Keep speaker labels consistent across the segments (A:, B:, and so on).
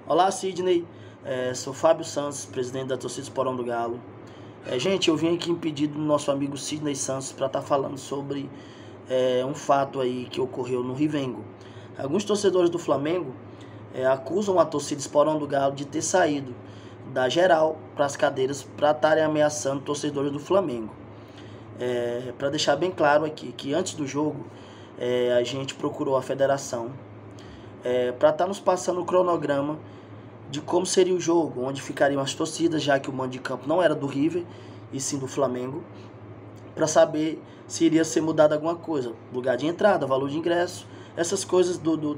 A: Olá, Sidney. Sou Fábio Santos, presidente da torcida Esporão do Galo. Gente, eu vim aqui em pedido do nosso amigo Sidney Santos para estar falando sobre um fato aí que ocorreu no Rivengo. Alguns torcedores do Flamengo acusam a torcida Esporão do Galo de ter saído da geral para as cadeiras para estarem ameaçando torcedores do Flamengo. Para deixar bem claro aqui que antes do jogo a gente procurou a federação para estar nos passando o cronograma de como seria o jogo, onde ficariam as torcidas, já que o mando de campo não era do River, e sim do Flamengo, para saber se iria ser mudado alguma coisa, lugar de entrada, valor de ingresso, essas coisas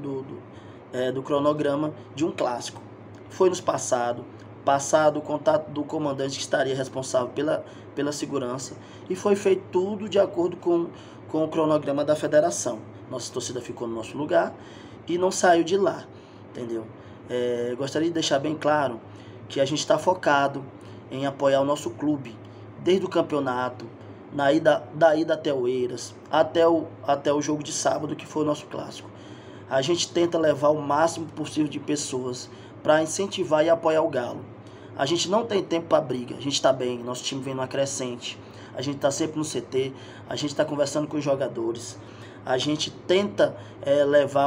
A: do cronograma de um clássico. Foi nos passado o contato do comandante que estaria responsável pela segurança, e foi feito tudo de acordo com o cronograma da federação. Nossa torcida ficou no nosso lugar e não saiu de lá, entendeu? Gostaria de deixar bem claro que a gente está focado em apoiar o nosso clube, desde o campeonato, da ida até o Eiras, até o jogo de sábado, que foi o nosso clássico. A gente tenta levar o máximo possível de pessoas para incentivar e apoiar o Galo. A gente não tem tempo para briga, a gente está bem, nosso time vem numa crescente, a gente está sempre no CT, a gente está conversando com os jogadores, a gente tenta levar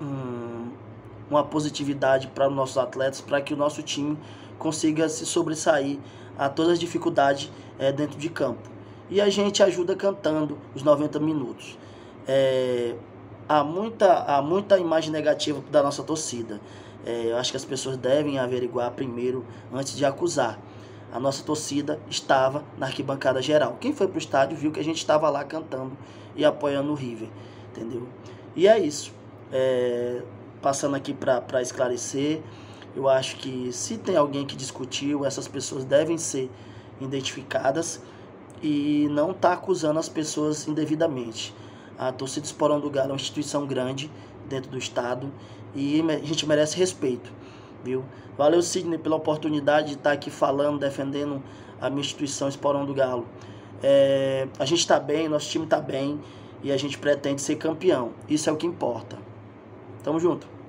A: uma positividade para os nossos atletas, para que o nosso time consiga se sobressair a todas as dificuldades dentro de campo. E a gente ajuda cantando os 90 minutos. Há muita imagem negativa da nossa torcida. Eu acho que as pessoas devem averiguar primeiro, antes de acusar. A nossa torcida estava na arquibancada geral. Quem foi para o estádio viu que a gente estava lá cantando e apoiando o River, entendeu? E é isso. Passando aqui para esclarecer, eu acho que se tem alguém que discutiu, essas pessoas devem ser identificadas e não tá acusando as pessoas indevidamente. A torcida Esporão do Galo é uma instituição grande dentro do estado e a gente merece respeito, viu? Valeu, Sidney, pela oportunidade de estar aqui falando, defendendo a minha instituição Esporão do Galo. A gente está bem, nosso time está bem e a gente pretende ser campeão. Isso é o que importa. Tamo junto.